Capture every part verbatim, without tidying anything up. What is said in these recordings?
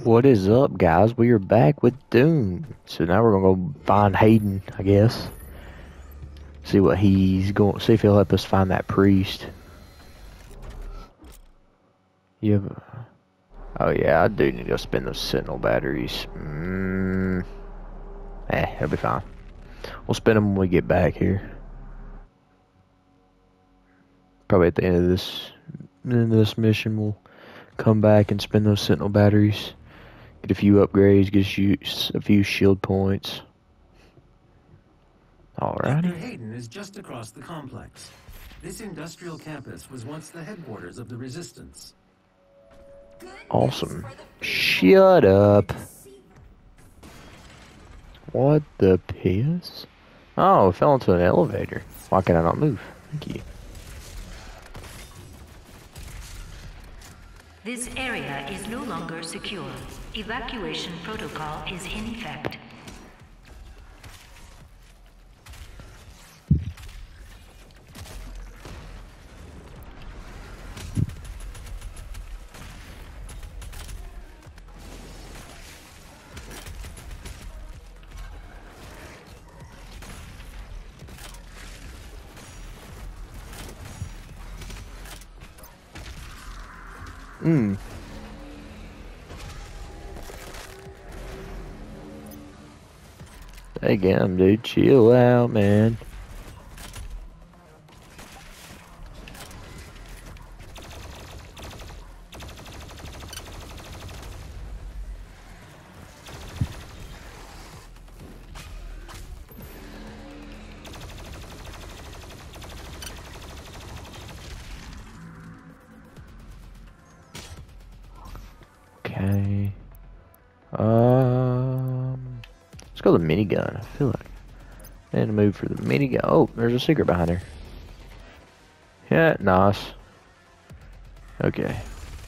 What is up, guys? We are back with Doom. So now we're gonna go find Hayden, I guess. See what he's going. See if he'll help us find that priest. You have. Oh yeah, I do need to go spin those Sentinel batteries. Mm, eh, it'll be fine. We'll spin them when we get back here. Probably at the end of this, end of this mission, we'll come back and spin those Sentinel batteries. Get a few upgrades, get you a few shield points. Alrighty. Doctor Hayden is just across the complex. This industrial campus was once the headquarters of the Resistance. Awesome. Shut up. What the piss? Oh, it fell into an elevator. Why can I not move? Thank you. This area is no longer secure. Evacuation protocol is in effect. Hmm. Again, dude, chill out, man. Okay. Um, let's go to the minigun. I feel like I need to move for the minigun. Oh, there's a secret behind her. Yeah, nice. Okay.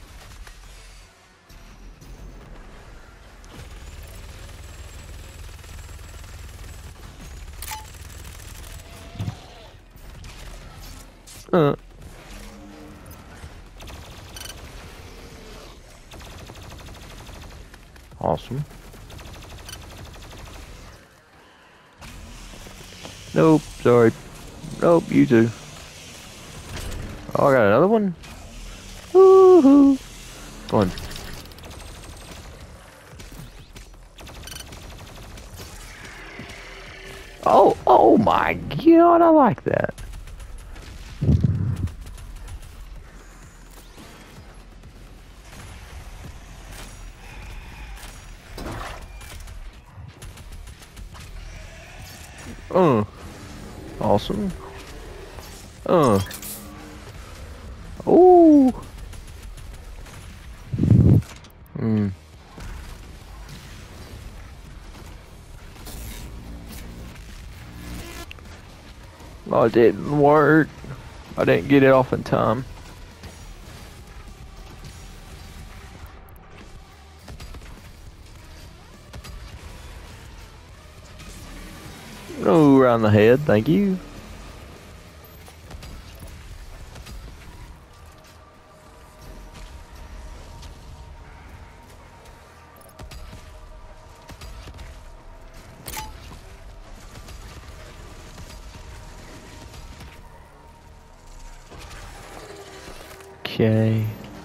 Uh. Awesome. Nope, sorry. Nope, you too. Oh, I got another one? Woohoo! Go on. Oh, oh my god, I like that. Uh. Awesome. Uh. Oh. Hmm. Oh, it didn't work. I didn't get it off in time. Oh, around the head, thank you. Okay.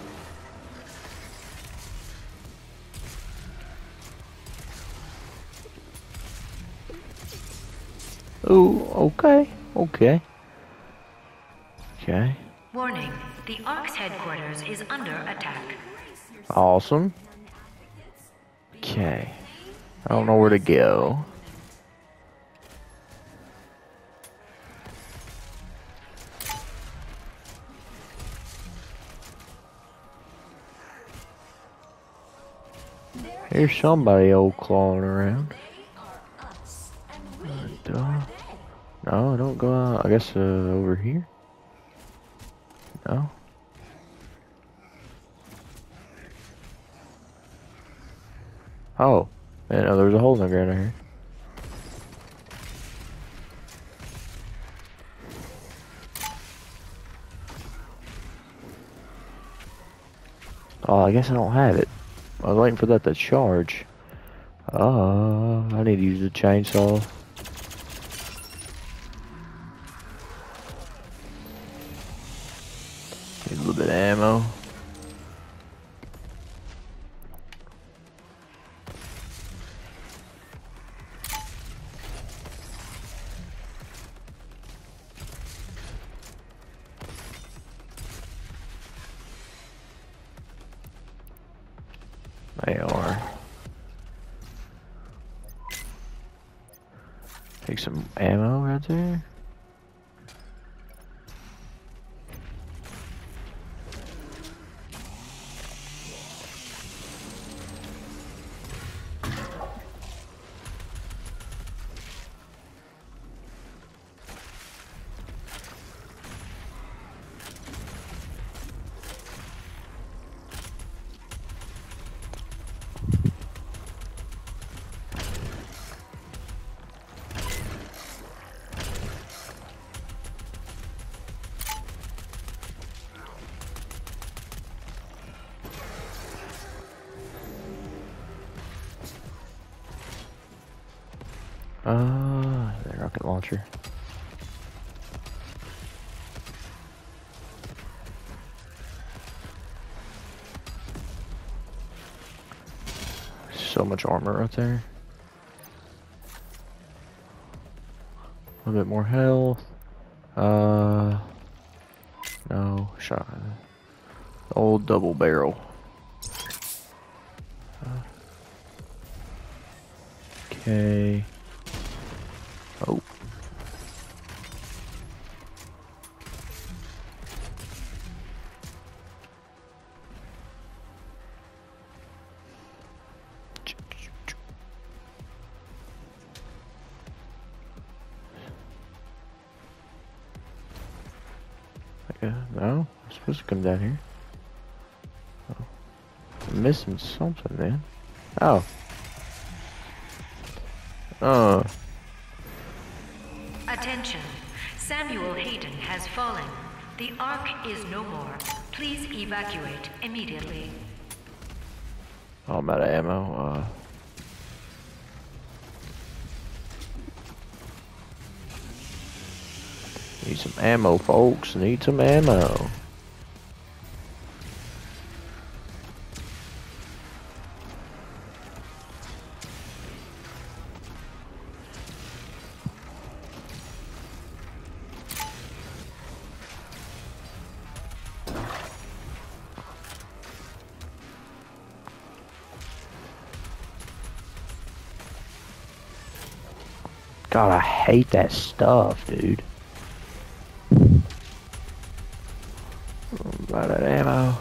Oh, okay, okay. Okay. Warning, the Ark's headquarters is under attack. Awesome. Okay. I don't know where to go. Here's somebody old clawing around. Duh. No, don't go out. I guess uh, over here. No. Oh, man, oh, there's a hole in the ground right here. Oh, I guess I don't have it. I was waiting for that to charge. Ah, I need to use the chainsaw. Need a little bit of ammo. They are. Take some ammo right there. Ah, uh, the rocket launcher. So much armor right there. A little bit more health. Uh, no shot. Old double barrel. Okay. Oh. Okay, no, I'm supposed to come down here. Oh. I'm missing something then. Oh. Oh. Attention. Samuel Hayden has fallen. The Ark is no more. Please evacuate immediately. Oh, I'm out of ammo. Uh. Need some ammo, folks. Need some ammo. God, I hate that stuff, dude. I'm out of ammo.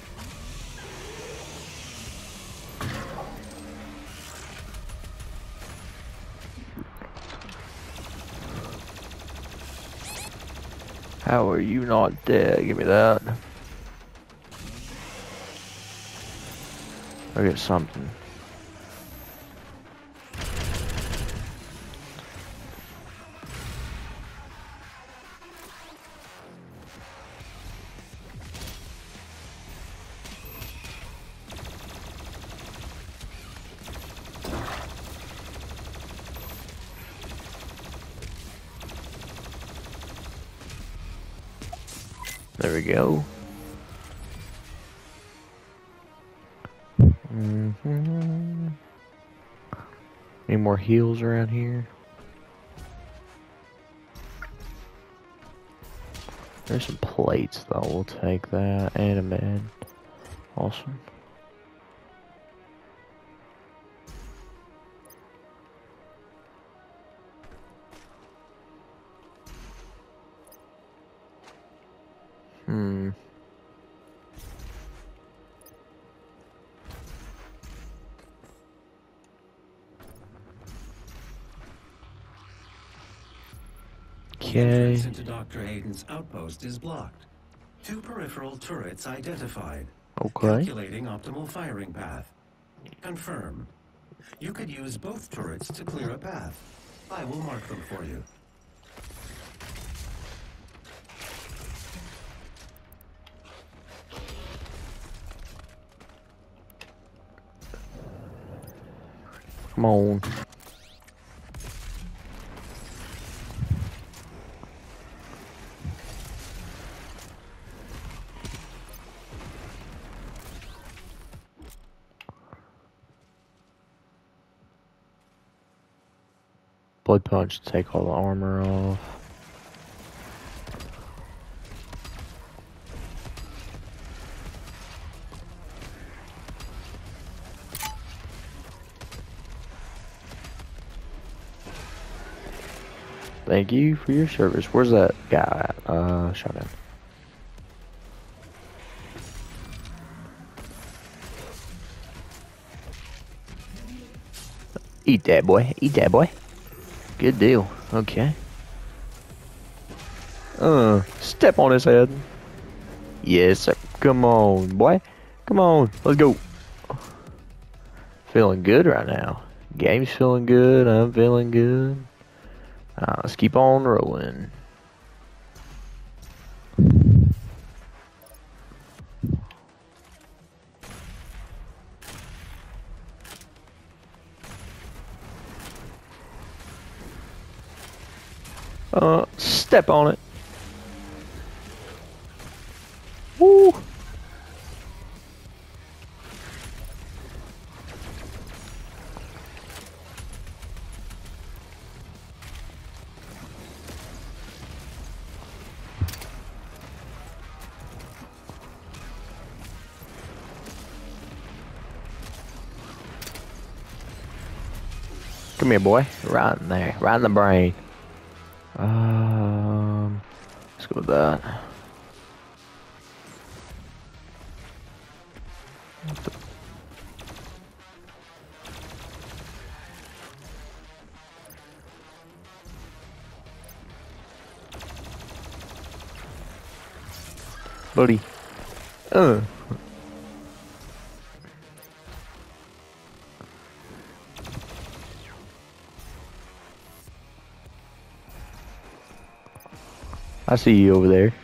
How are you not dead? Give me that. I get something. There we go. Mm-hmm. Any more heals around here? There's some plates though, we'll take that. And a med. Awesome. Hmm. The entrance into Doctor Hayden's outpost is blocked. Two peripheral turrets identified. Okay. Calculating optimal firing path. Confirm. You could use both turrets to clear a path. I will mark them for you. Come on. Blood punch to take all the armor off. Thank you for your service. Where's that guy at? Uh, shotgun. Eat that, boy. Eat that, boy. Good deal. Okay. Uh, step on his head. Yes, sir. Come on, boy. Come on. Let's go. Feeling good right now. Game's feeling good. I'm feeling good. Uh, let's keep on rolling. Uh, step on it. Woo! Come here, boy. Right in there. Right in the brain. Um, let's go with that. Buddy. Uh. I see you over there.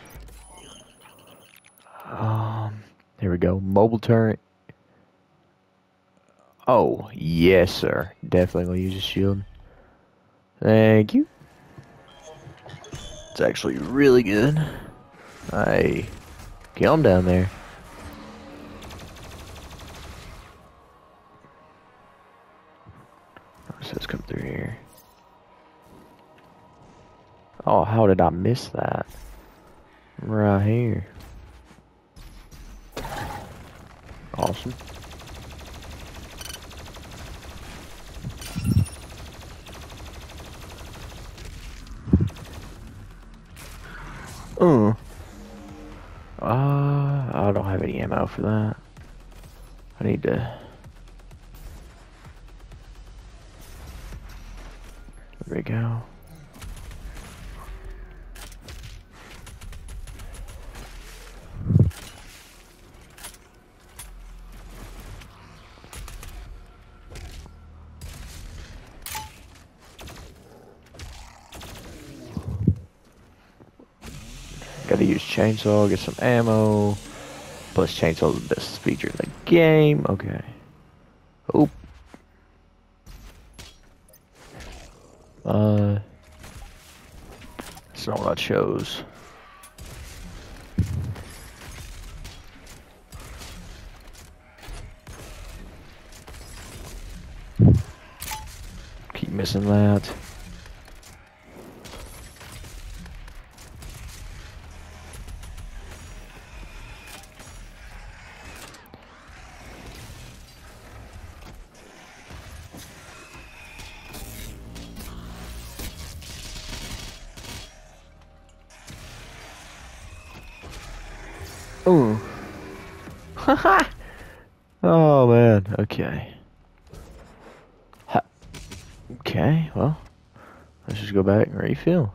Um, there we go. Mobile turret. Oh, yes, sir. Definitely gonna use a shield. Thank you. It's actually really good. Hey, kill him down there. Let's come through here. Oh, how did I miss that? Right here. Awesome. Uh. Uh, I don't have any ammo for that. I need to... There we go. Gotta use chainsaw, get some ammo. Plus chainsaw's the best feature in the game. Okay. Oop. Uh. That's not what I chose. Keep missing that. Ooh. Oh man, okay. Ha. Okay, well, let's just go back and refill.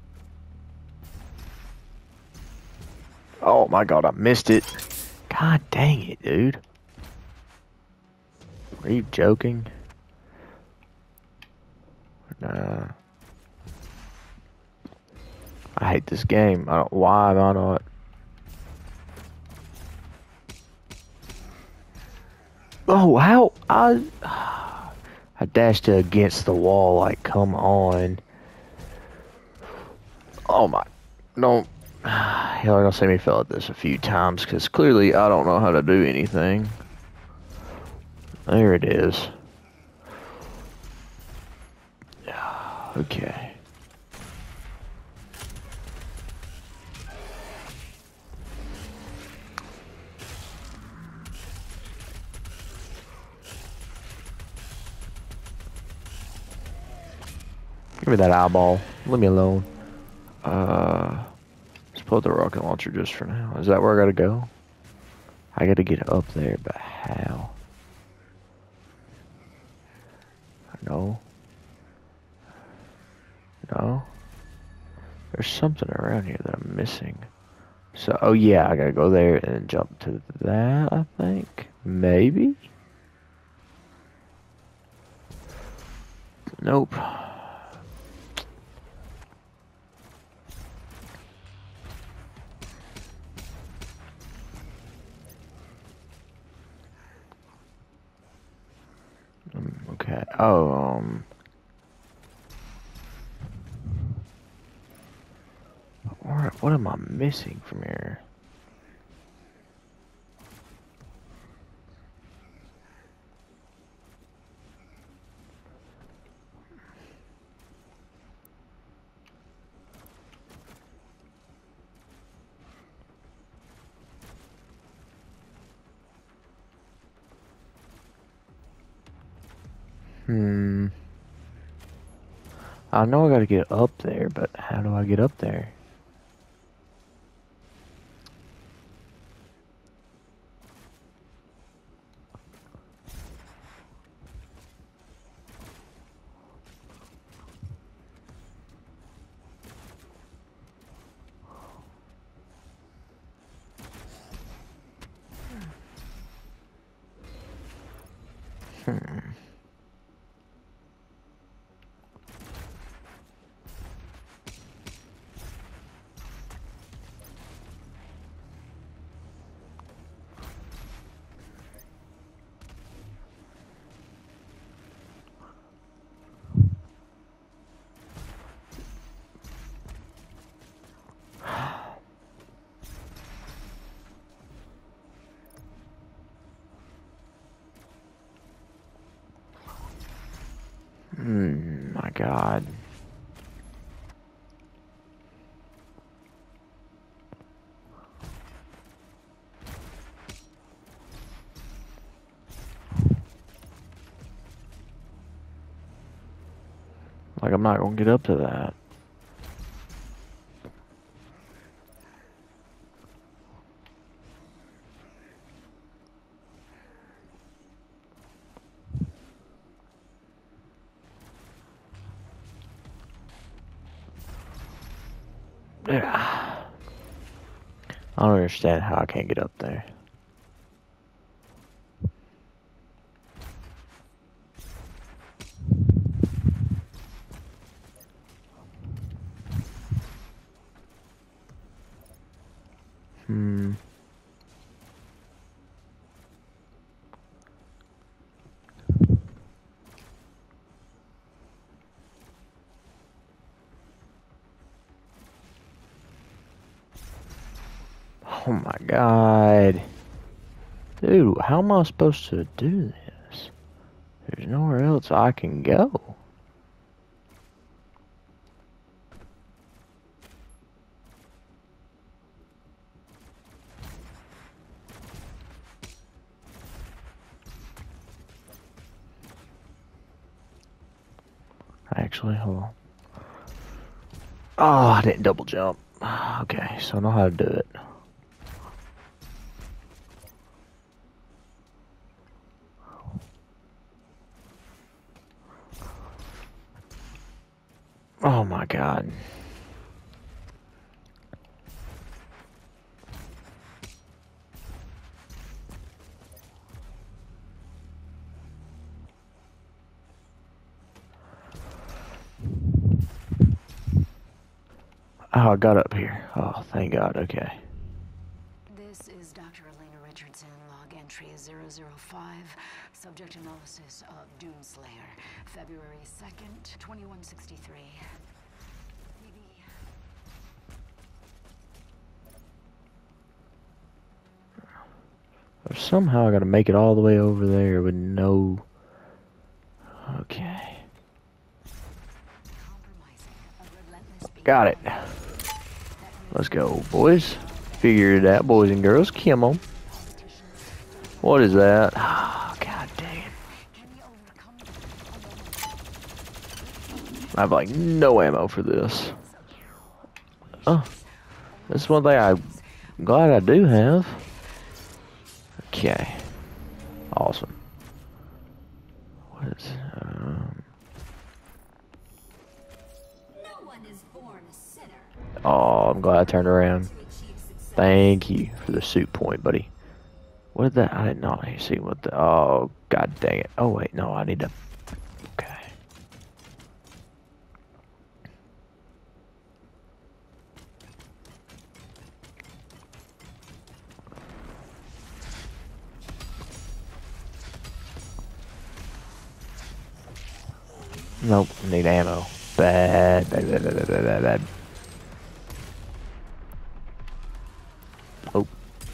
Oh my god, I missed it. God dang it, dude. Are you joking? Nah. I hate this game. I don't, why am I not? Oh, how? I I dashed it against the wall, like, come on. Oh my, don't, y'all are gonna see me fail at this a few times, because clearly I don't know how to do anything. There it is. Okay. Give me that eyeball. Leave me alone. Uh, let's pull the rocket launcher just for now. Is that where I gotta go? I gotta get up there, but how? No. No. There's something around here that I'm missing. So, oh yeah, I gotta go there and jump to that, I think. Maybe? Nope. Um, okay. Oh, um... What, what am I missing from here? Hmm. I know I gotta get up there, but how do I get up there? Hmm. Hmm, my God. Like, I'm not gonna get up to that. Yeah. I don't understand how I can't get up there. Hmm. Oh my God. Dude, how am I supposed to do this? There's nowhere else I can go. Actually, hold on. Oh, I didn't double jump. Okay, so I know how to do it. Oh my God. Oh, I got up here. Oh, thank God. Okay. This is Doctor Elena Richardson, log entry zero zero five, subject analysis of Doomslayer, February second, twenty-one sixty-three. Somehow I gotta make it all the way over there with no... Okay. Got it. Let's go, boys. Figured it out, boys and girls. Come on. What is that? Oh, god dang it. I have like no ammo for this. Oh. This is one thing I'm glad I do have. Okay. Awesome. What is... Um... Oh, I'm glad I turned around. Thank you for the suit point, buddy. What did that? I did not see what the... Oh, god dang it. Oh, wait. No, I need to... Okay. Nope, need ammo. Bad, bad, bad, bad, bad, bad, bad. Oh.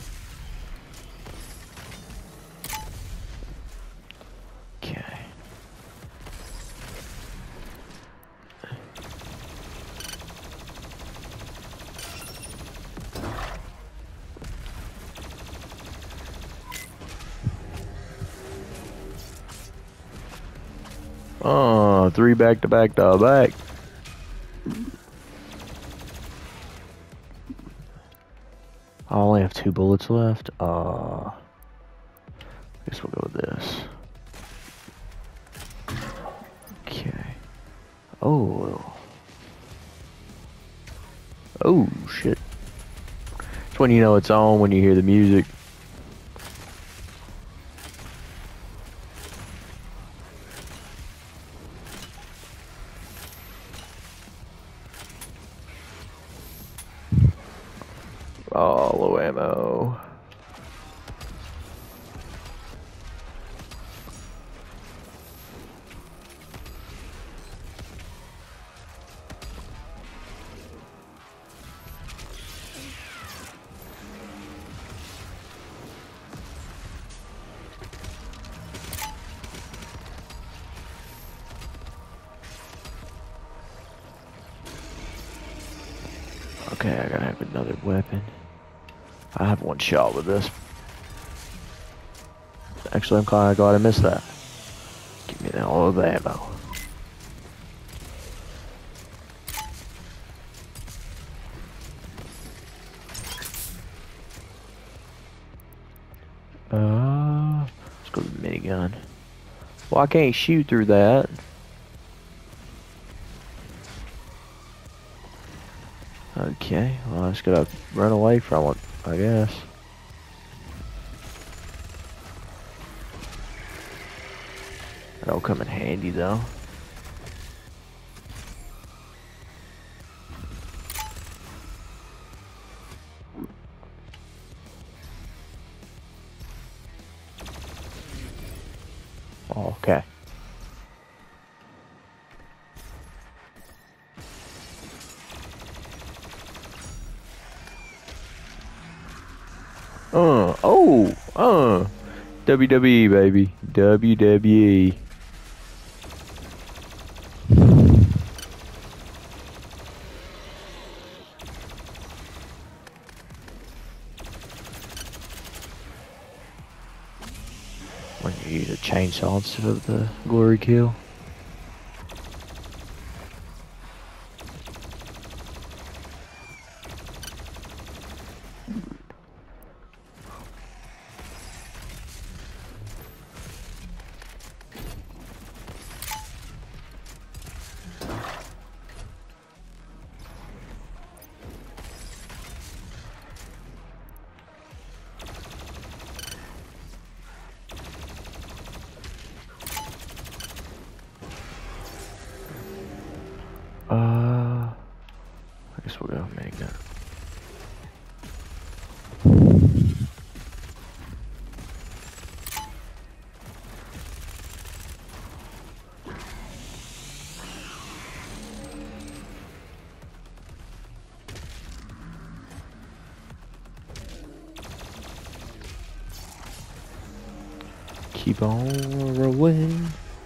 Okay. Oh, three back to back to back. I only have two bullets left. Uh, I guess we'll go with this. Okay. Oh. Oh, shit. It's when you know it's on, when you hear the music. Oh, low ammo. Okay, I gotta have another weapon. I have one shot with this. Actually, I'm kinda glad I missed that. Give me all of the ammo. Uh, let's go to the minigun. Well, I can't shoot through that. Okay, well, I just gotta run away from it, I guess. That'll come in handy, though. Oh, okay. Uh, oh, uh, W W E, baby. W W E. When you use a chainsaw instead of the glory kill. Keep on rolling.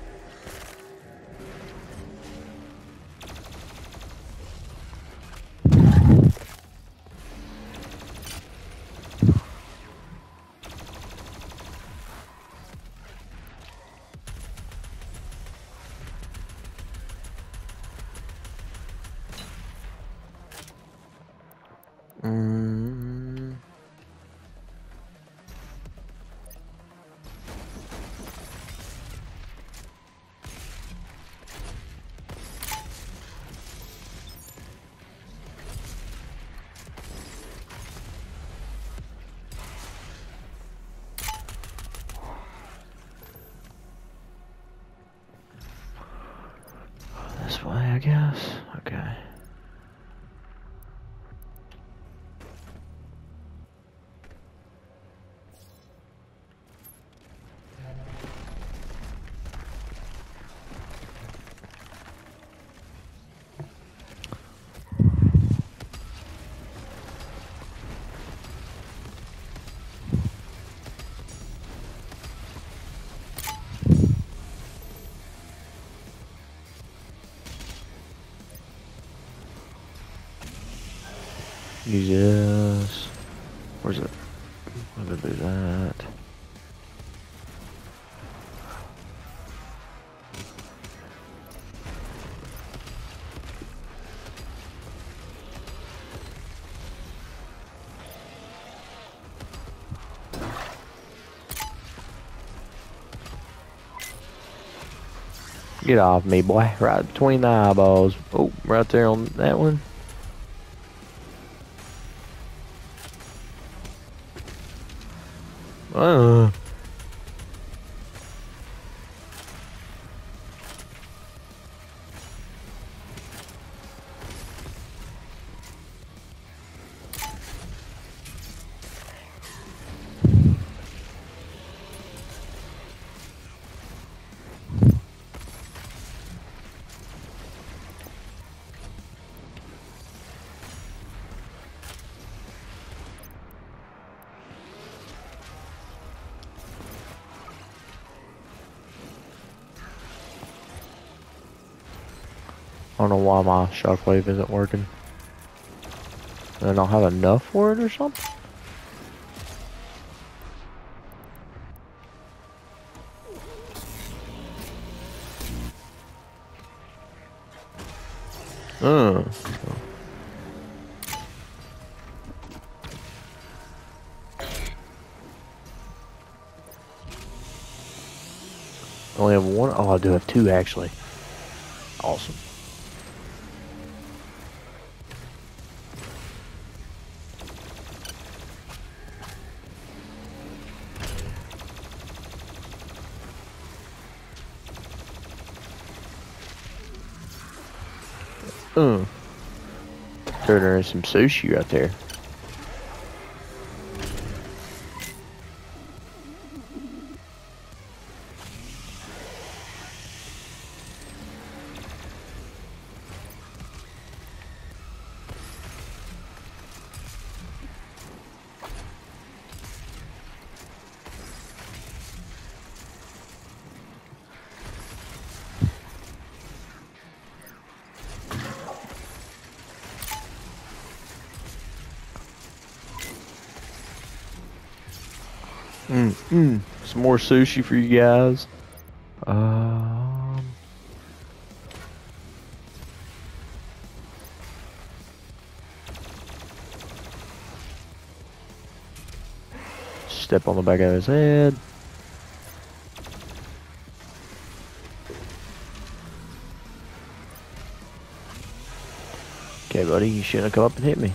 Mm. This way, I guess. Okay. Use this. Where's it? I'm gonna do that. Get off me, boy. Right between the eyeballs. Oh, right there on that one. Uh. I don't know why my shockwave isn't working. I don't have enough for it or something? Uh. I only have one? Oh, I do have two actually. Awesome. Uh. Turn her in some sushi right there. Mm, mm. Some more sushi for you guys. Um, step on the back of his head. Okay, buddy, you shouldn't have come up and hit me.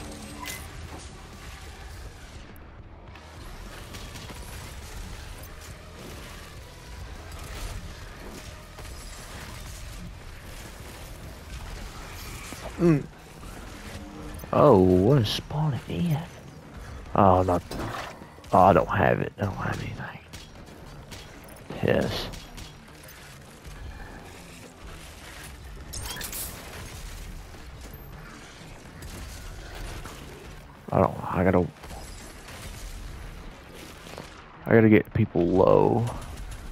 Mm. Oh, what a spawn it in. Oh, not. Oh, I don't have it. I don't have anything. Yes. I don't. I gotta. I gotta get people low.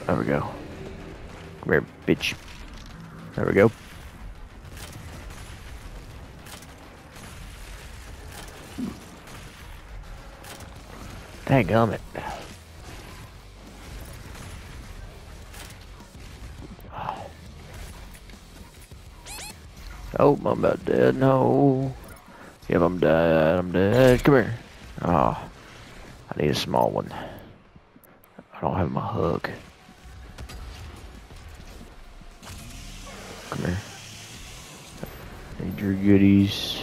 There we go. Come here, bitch. There we go. Dadgummit. Oh, I'm about dead. No. Yep, I'm dead. I'm dead. Come here. Oh, I need a small one. I don't have my hook. Come here. Need your goodies.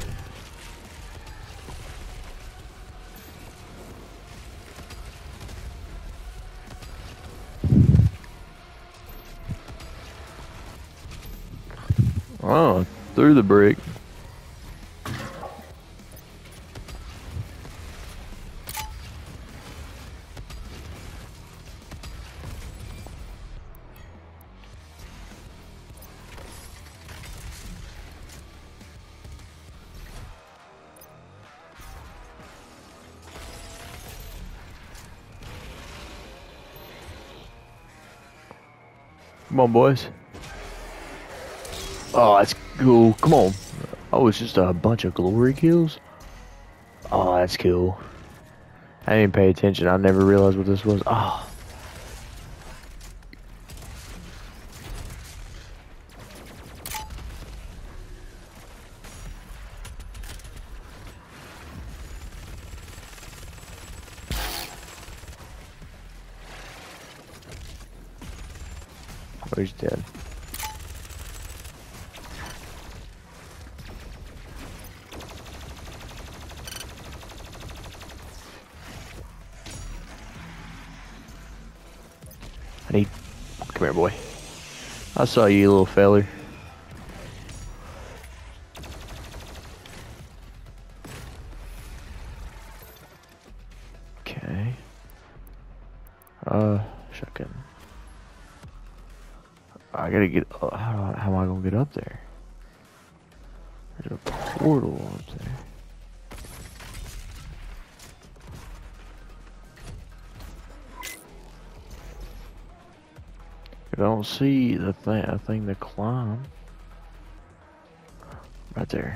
Oh, through the brick. Come on, boys. Oh, that's cool. Come on. Oh, it's just a bunch of glory kills? Oh, that's cool. I didn't pay attention. I never realized what this was. Oh. Oh, he's dead. I need... Come here, boy. I saw you, little feller. Okay. Uh, shotgun. I gotta get... Uh, how, how am I gonna get up there? There's a portal up there. I don't see the thing, a thing to climb. Right there.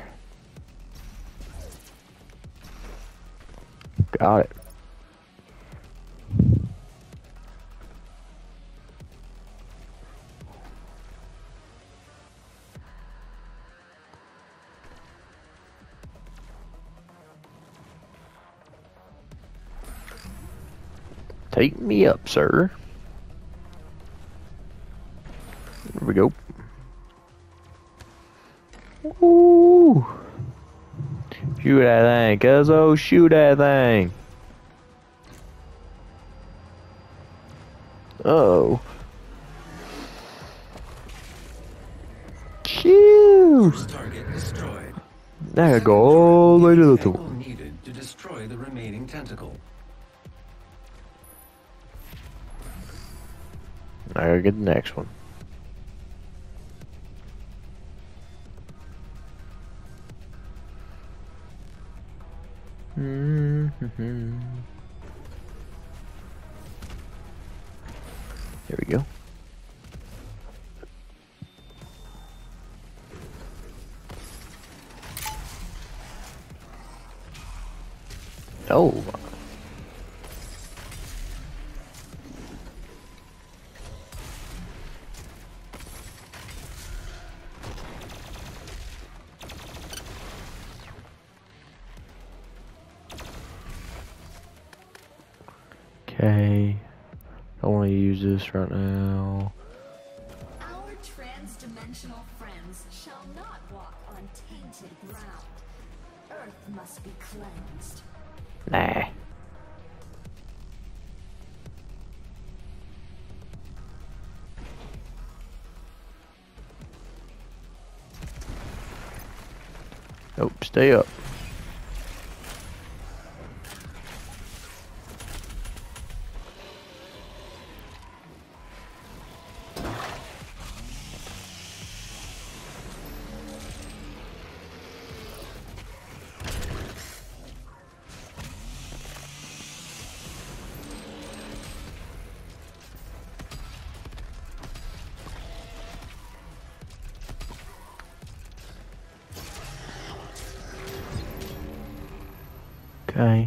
Got it. Take me up, sir. There we go. Ooh. Shoot that thing, cuzzo. Shoot that thing. Uh-oh. Phew. First target destroyed. There you go. All the way to the top. Tentacle needed to destroy the remaining tentacle. I gotta get the next one. Mm-hmm. There we go. Oh. Okay, I want to use this right now. Our trans-dimensional friends shall not walk on tainted ground. Earth must be cleansed. Nah. Nope, stay up. Okay.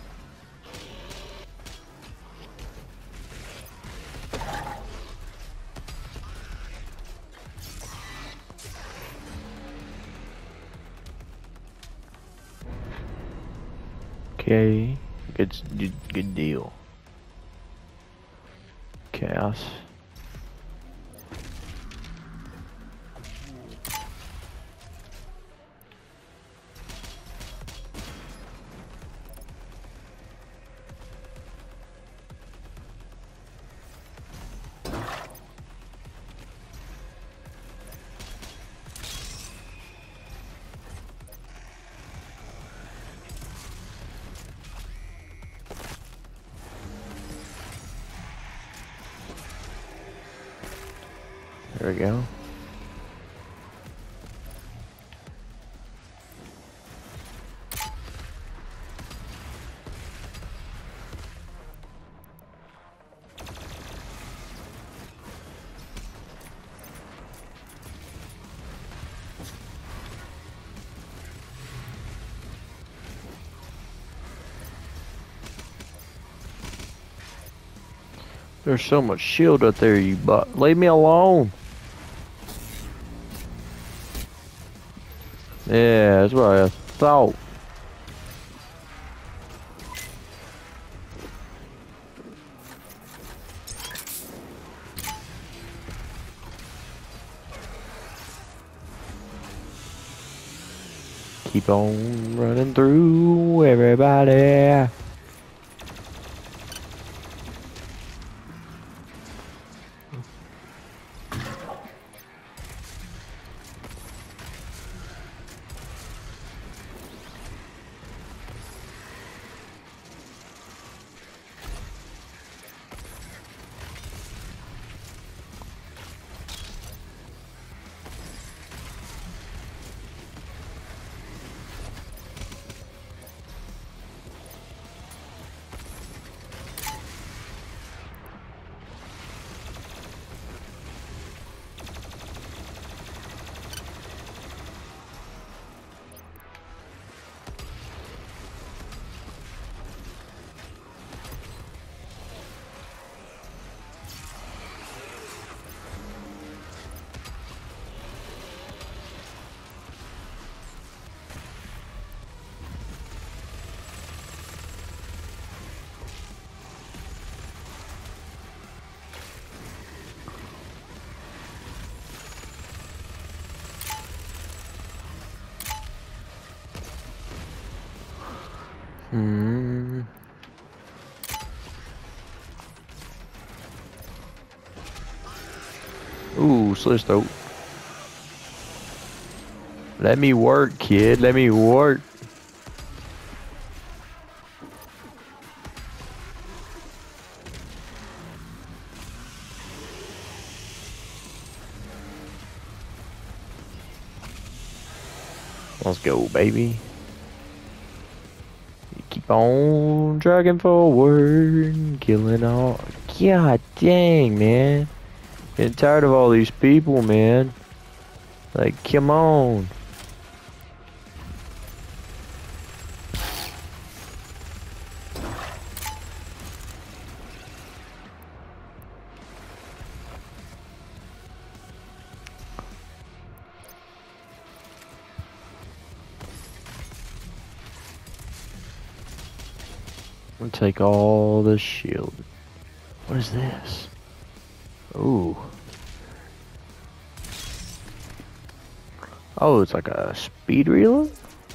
Okay, good, good, good deal. Chaos. There we go. There's so much shield up there, you butt. Leave me alone. Yeah, that's what I thought. Keep on running through everybody. Hmm. Ooh, Slisto. Let me work, kid. Let me work. Let's go, baby. Keep on dragging forward, killing all. God dang, man. Getting tired of all these people, man. Like, come on. I'll take all the shield. What is this? Ooh. Oh, it's like a speed reload?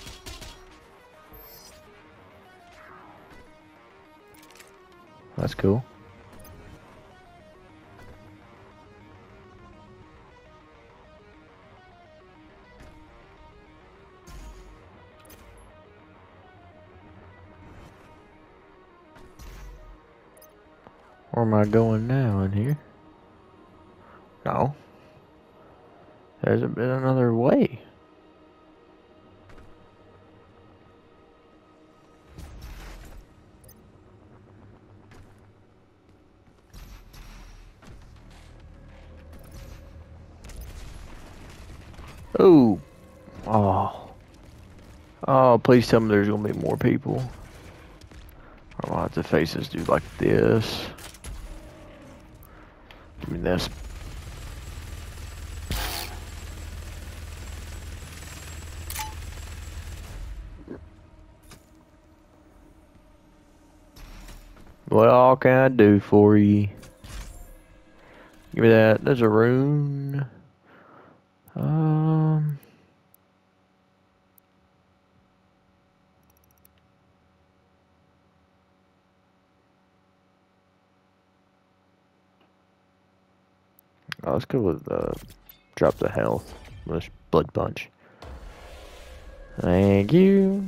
That's cool. Where am I going now in here? No. There's been another way. Oh. Oh. Oh, please tell me there's gonna be more people. have to face this dude like this. I mean this. What all can I do for you? Give me that. There's a rune. Um. Oh, let's go with uh, drop the health. Let's blood punch. Thank you.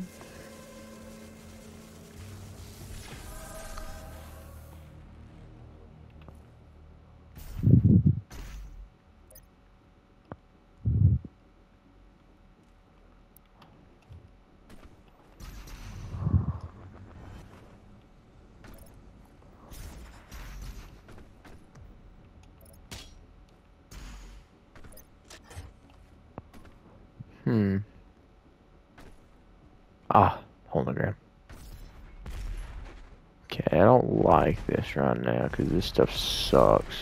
Hmm. Ah, hologram. Okay, I don't like this right now because this stuff sucks.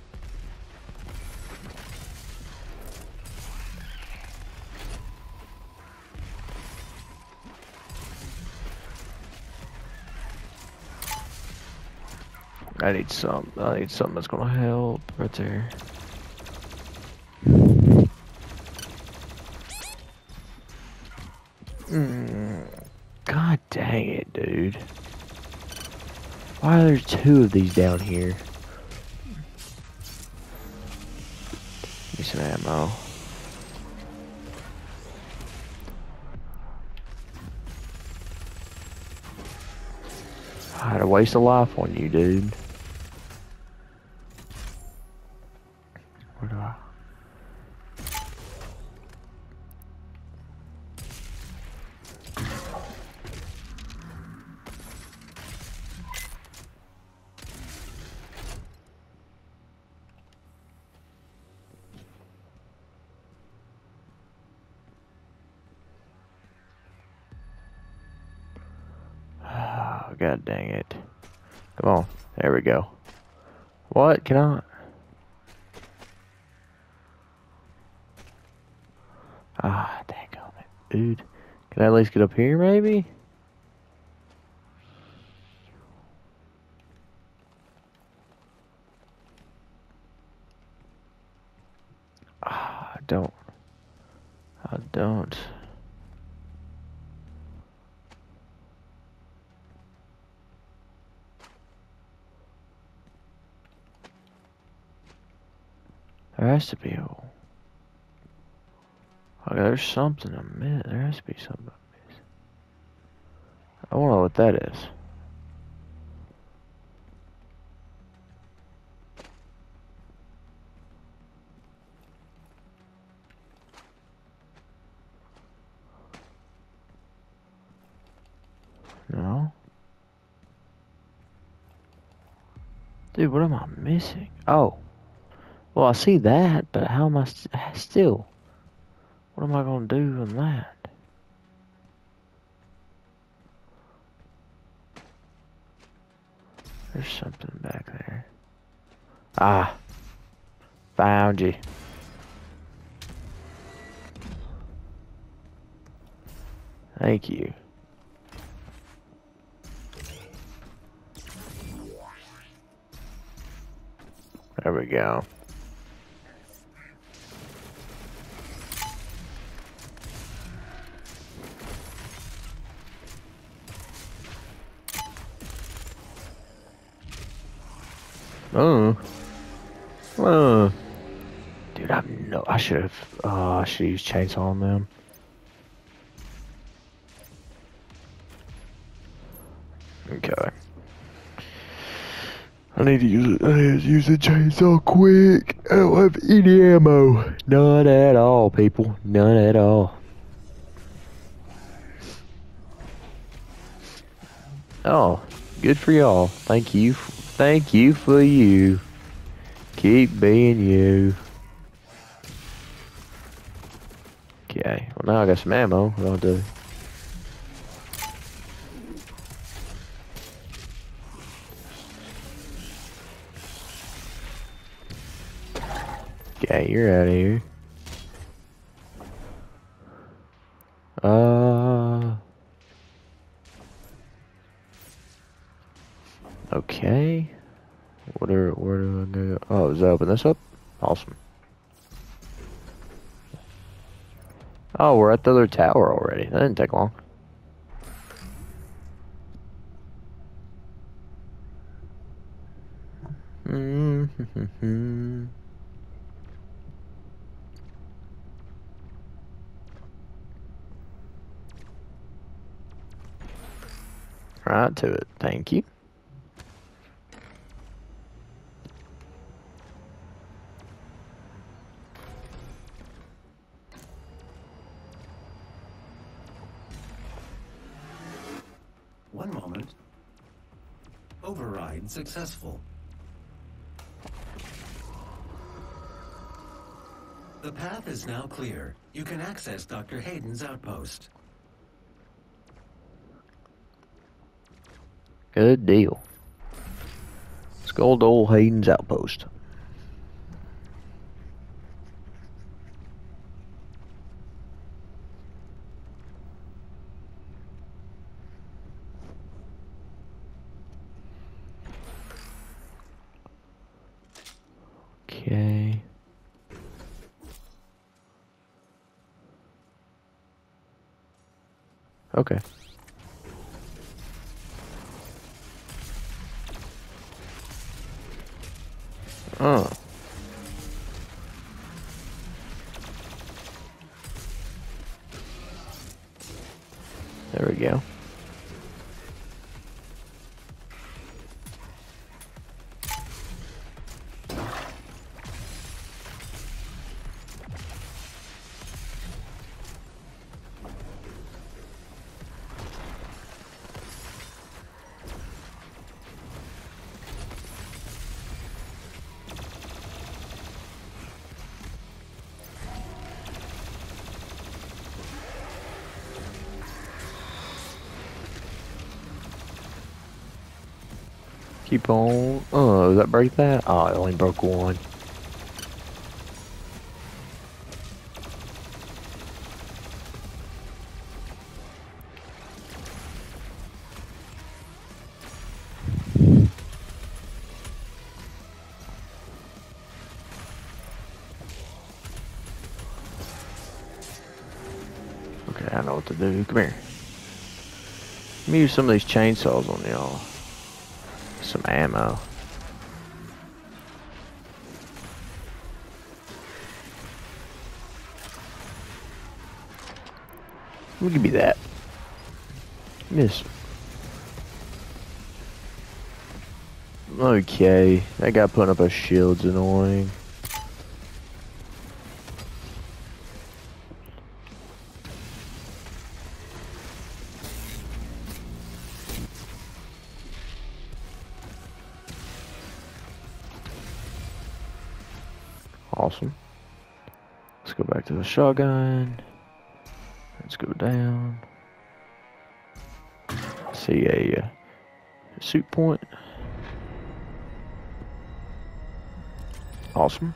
I need some. I need something that's gonna help right there. Mm, God dang it, dude. Why are there two of these down here? Give me some ammo. I had to waste a life on you, dude. Where do I? Oh, God dang it. Come on. There we go. What? Can I? Ah, dang it, dude. Can I at least get up here, maybe? Ah, I don't. I don't. There has to be a... Okay, there's something I missed. There has to be something I missed. I want to know what that is. No? Dude, what am I missing? Oh. Well, I see that, but how am I st still? What am I going to do on that? There's something back there. Ah. Found you. Thank you. There we go. Oh. Oh. Dude, I know I should have oh I should use chainsaw on them. Okay. I need to use it. I need to use the chainsaw quick. I don't have any ammo. None at all, people. None at all. Oh, good for y'all. Thank you. Thank you for you. Keep being you. Okay. Well, now I got some ammo. What I'll do. Okay, you're out of here. Uh. Okay. What are, where do I go? Oh, does that open this up? Awesome. Oh, we're at the other tower already. That didn't take long. Mm-hmm. Right to it. Thank you. One moment. Override successful. The path is now clear. You can access Doctor Hayden's outpost. Good deal. Let's go to old Hayden's outpost. Okay. Okay. Oh. There we go. Keep on. Oh, does that break that? Oh, it only broke one. Okay, I know what to do. Come here. Let me use some of these chainsaws on y'all. Some ammo. Well, give me that. Miss. Okay, that guy putting up a shield's annoying. Awesome. Let's go back to the shotgun. Let's go down. See a uh, suit point. Awesome.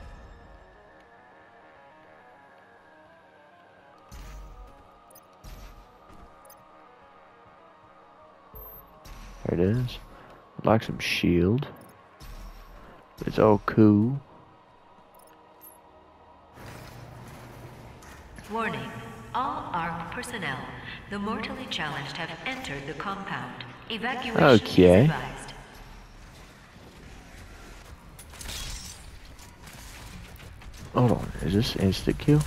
There it is. I'd like some shield. It's all cool. Warning. All ARC personnel, the mortally challenged, have entered the compound. Evacuation Okay. is advised. Hold on. Is this instant kill?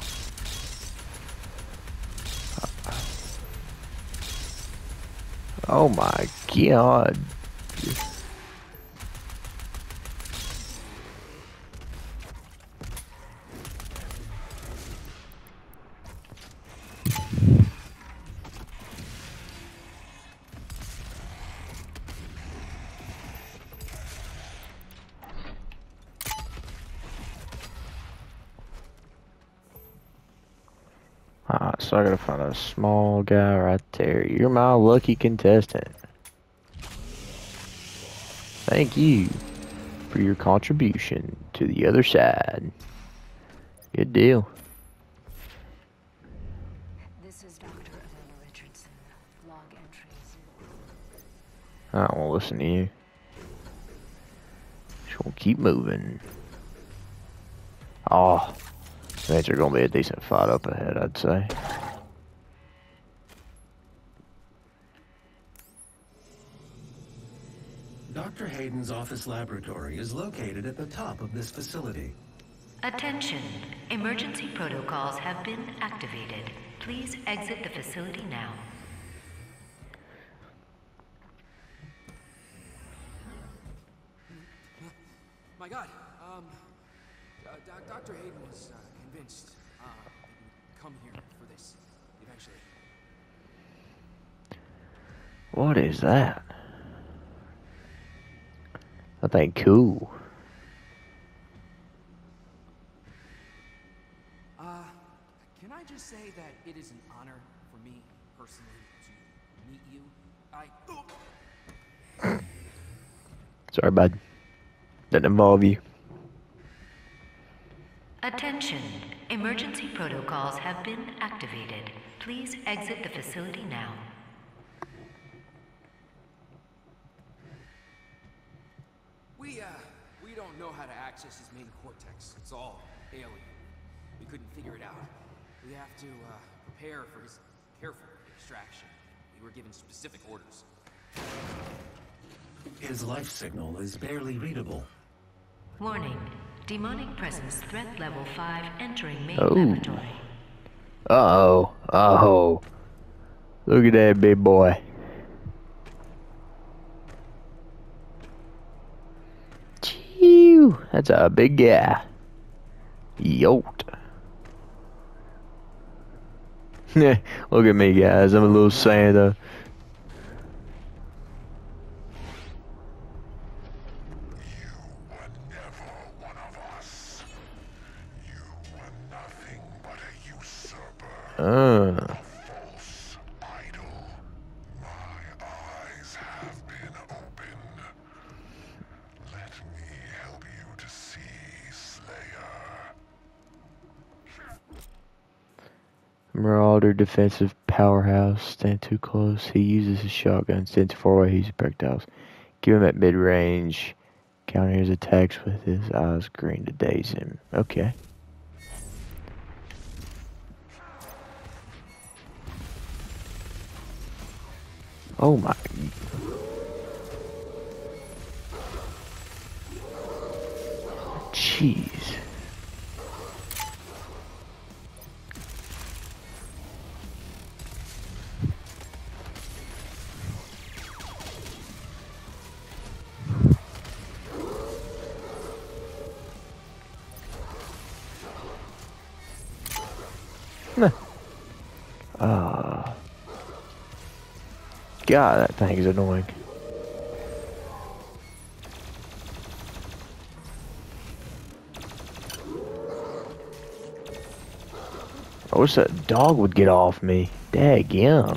Oh my god. Alright, so I gotta find a small guy right there. You're my lucky contestant. Thank you for your contribution to the other side. Good deal. This is Doctor Amanda Richardson. Log entries. I don't want to listen to you. Just gonna keep moving. Oh, things are gonna be a decent fight up ahead, I'd say. Doctor Hayden's office laboratory is located at the top of this facility. Attention. Emergency protocols have been activated. Please exit the facility now. My God, um, uh, doc Doctor Hayden was uh, convinced uh, that he would come here for this, eventually. What is that? That thing cool. Uh, can I just say that it is an honor for me, personally, to meet you? I... Oh. Sorry, bud. Didn't involve you. Attention. Emergency protocols have been activated. Please exit the facility now. We, uh, we don't know how to access his main cortex. It's all alien. We couldn't figure it out. We have to, uh, prepare for his careful extraction. We were given specific orders. His life signal is barely readable. Warning. Demonic presence threat level five entering main Oh. laboratory. Uh-oh. Uh-oh. Look at that big boy. Chew. That's a big guy. Yolt. Look at me, guys. I'm a little Santa. Uh. False idol. My eyes have been opened. Let me help you to see, Slayer. Marauder defensive powerhouse. Stand too close. He uses his shotgun. Stand too far away. He uses projectiles. Give him at mid range. Counter his attacks with his eyes green to daze him. Okay. Oh my. Jeez. Ah. God, that thing is annoying. I wish that dog would get off me. Daggum.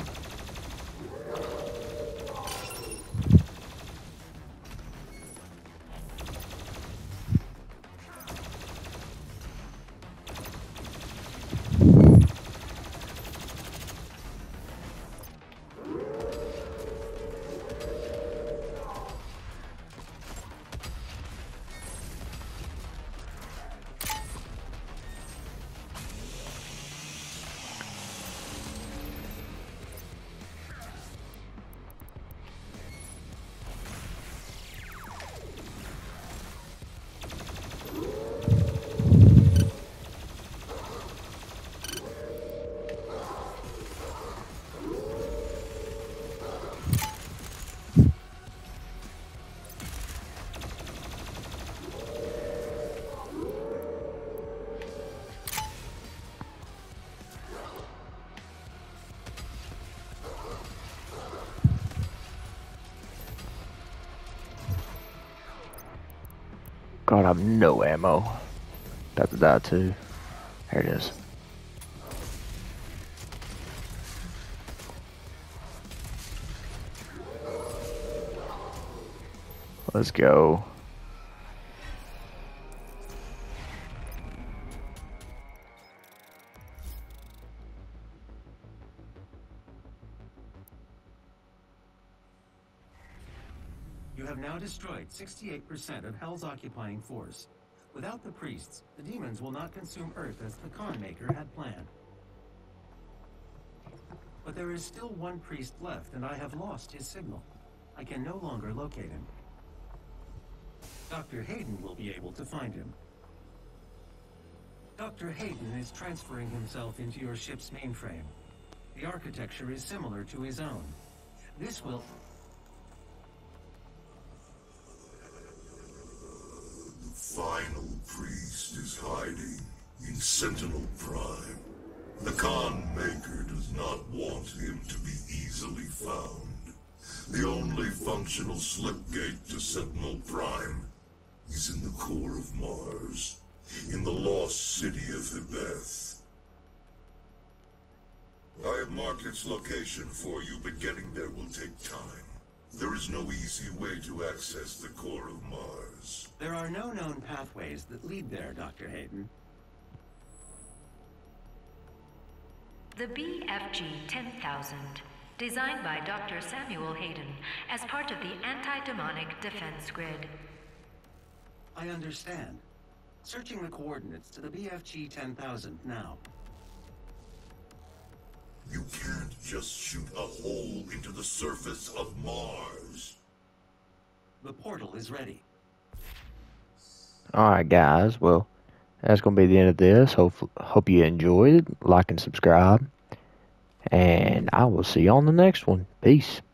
God, I have no ammo. About to die too. There it is. Let's go. destroyed sixty-eight percent of Hell's occupying force. Without the priests, the demons will not consume Earth as the Khan Maker had planned. But there is still one priest left, and I have lost his signal. I can no longer locate him. Doctor Hayden will be able to find him. Doctor Hayden is transferring himself into your ship's mainframe. The architecture is similar to his own. This will... The final priest is hiding in Sentinel Prime. The Khan Maker does not want him to be easily found. The only functional slipgate to Sentinel Prime is in the core of Mars, in the lost city of Hebeth. I have marked its location for you, but getting there will take time. There is no easy way to access the core of Mars. There are no known pathways that lead there, Doctor Hayden. The B F G ten thousand, designed by Doctor Samuel Hayden as part of the anti-demonic defense grid. I understand. Searching the coordinates to the B F G ten thousand now. You can't just shoot a hole into the surface of Mars. The portal is ready. Alright guys, well, that's going to be the end of this. Hope, hope you enjoyed. Like and subscribe. And I will see you on the next one. Peace.